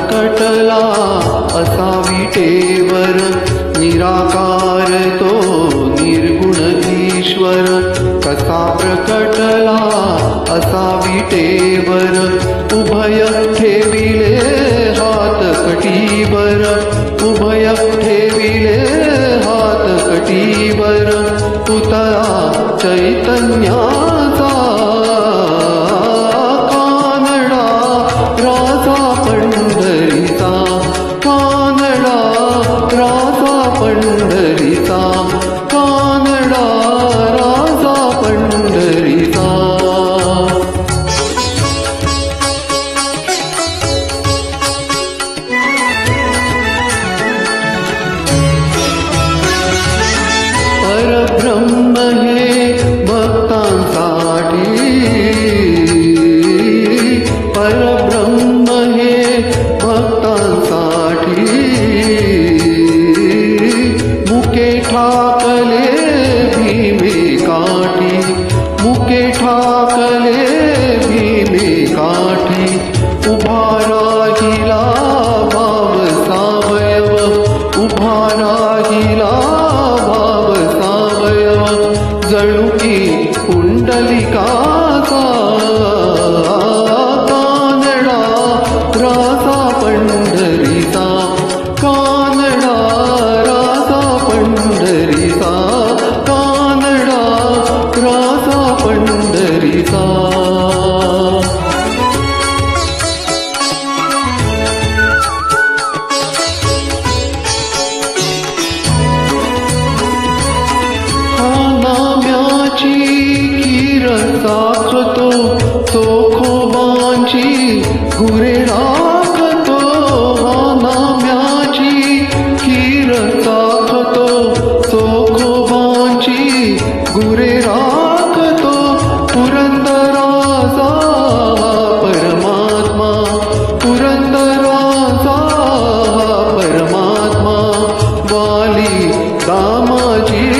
प्रकटला असा विटेवर, निराकार तो निर्गुण ईश्वर. कसा प्रकटला असा विटेवर, उभय ठेविले हात कटीवर. उभय ठेविले हात कटीवर, पुतळा चैतन्याचा कानडा राजा पंढरीचा. कानडा राजा पंढरीचा. कानडा राजा पंढरीचा. परब्रह्म हे भक्तांसाठी, परब्रह्म हे भक्तांसाठी. मुके ठाकले भीमे काठी. मुके ठाकले भीमे काठी. उभा राहिला भाव सावयव. उभा राहिला भाव सावयव. जणू की कुंडलिकाचा कानडा राजा पंढरीचा. कानडा राजा पंढरीचा. कानडा राजा पंढरीचा. खीर साखतो चोखोबांची गुरे राखतो. हा नाम्याची खीर साखतो चोखोबांची गुरे राखतो. पुरंदराचा परमात्मा. पुरंदराचा परमात्मा. वाली दामाजी